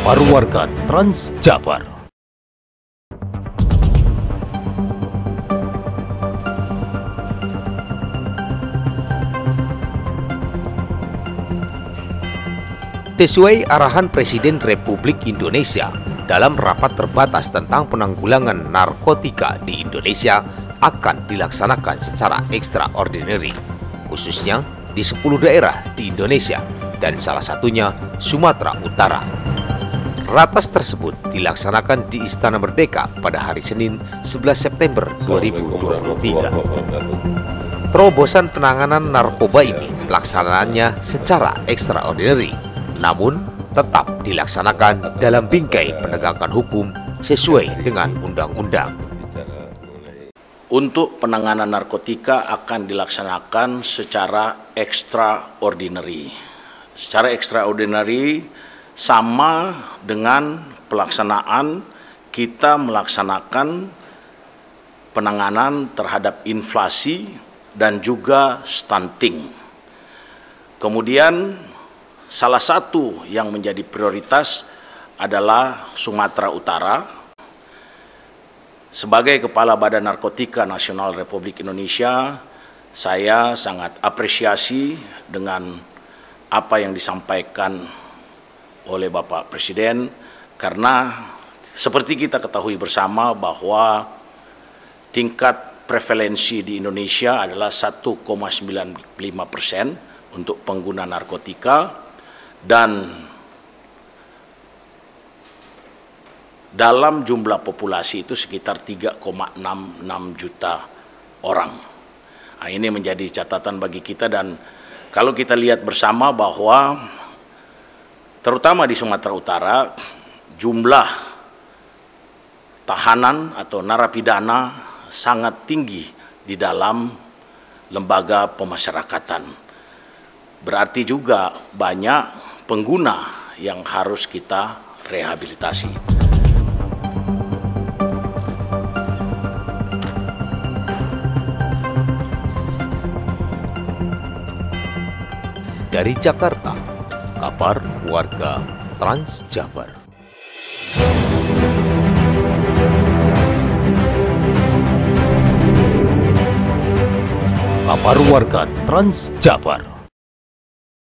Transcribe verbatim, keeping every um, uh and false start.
Kabar Warga Trans Jabar. Sesuai arahan Presiden Republik Indonesia dalam rapat terbatas tentang penanggulangan narkotika di Indonesia akan dilaksanakan secara extraordinary, khususnya di sepuluh daerah di Indonesia dan salah satunya Sumatera Utara. Ratas tersebut dilaksanakan di Istana Merdeka pada hari Senin sebelas September dua ribu dua puluh tiga. Terobosan penanganan narkoba ini pelaksanaannya secara extraordinary, namun tetap dilaksanakan dalam bingkai penegakan hukum sesuai dengan undang-undang. Untuk penanganan narkotika akan dilaksanakan secara extraordinary. Secara extraordinary sama dengan pelaksanaan kita melaksanakan penanganan terhadap inflasi dan juga stunting. Kemudian salah satu yang menjadi prioritas adalah Sumatera Utara. Sebagai Kepala Badan Narkotika Nasional Republik Indonesia, saya sangat apresiasi dengan apa yang disampaikan oleh Bapak Presiden, karena seperti kita ketahui bersama bahwa tingkat prevalensi di Indonesia adalah satu koma sembilan lima persen untuk pengguna narkotika, dan dalam jumlah populasi itu sekitar tiga koma enam enam juta orang. Nah, ini menjadi catatan bagi kita, dan kalau kita lihat bersama bahwa terutama di Sumatera Utara jumlah tahanan atau narapidana sangat tinggi di dalam lembaga pemasyarakatan. Berarti juga banyak pengguna yang harus kita rehabilitasi. Dari Jakarta, Kabar Warga Trans Jabar. Kabar Warga Trans Jabar.